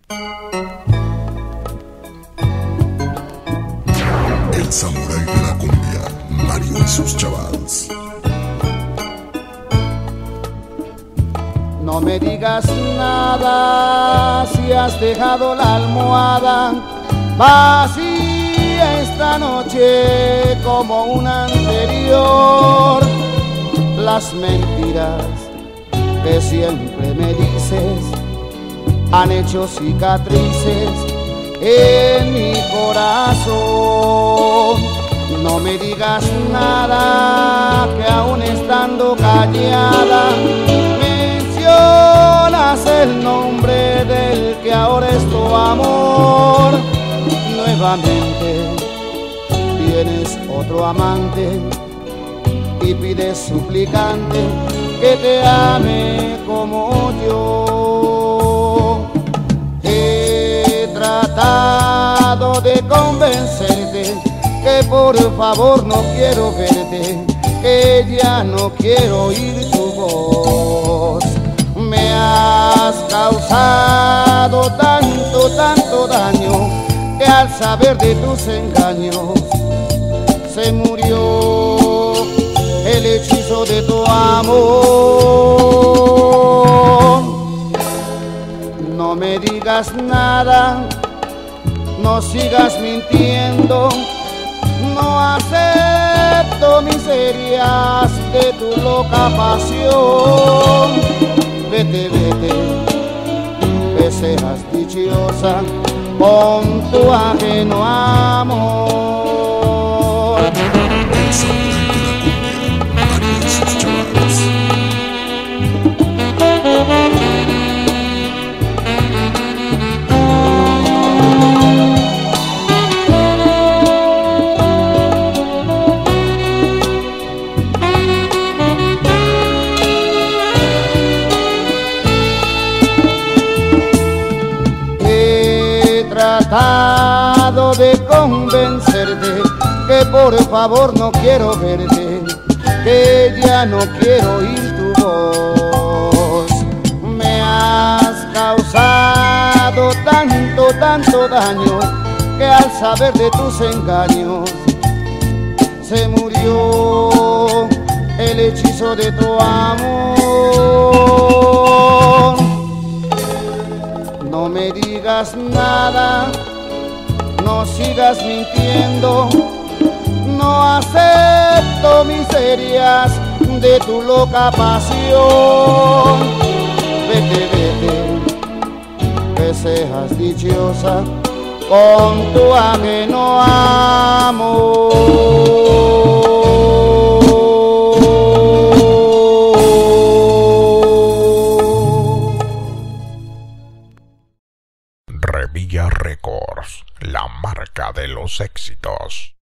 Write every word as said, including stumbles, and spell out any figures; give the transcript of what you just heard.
El samurái de la cumbia, Mario y sus chavals. No me digas nada si has dejado la almohada vacía esta noche como una anterior. Las mentiras que siempre me dices han hecho cicatrices en mi corazón. No me digas nada que aún estando callada mencionas el nombre del que ahora es tu amor. Nuevamente tienes otro amante y pides suplicante que te ame como yo. He tratado de convencerte que por favor no quiero verte, que ya no quiero oír tu voz. Me has causado tanto, tanto daño que al saber de tus engaños se murió el hechizo de tu amor. No me digas nada, no sigas mintiendo, no acepto miserias de tu loca pasión. Vete, vete, que seas dichosa con tu ajeno amor. El samurái de la cumbia, Mario y sus chavals. Tratado de convencerte que por favor no quiero verte, que ya no quiero oír tu voz. Me has causado tanto, tanto daño que al saber de tus engaños se murió el hechizo de tu amor. No me digas nada, no sigas mintiendo, no acepto miserias de tu loca pasión. Vete, vete, que seas dichosa con tu ajeno amor. Revilla Records, la marca de los éxitos.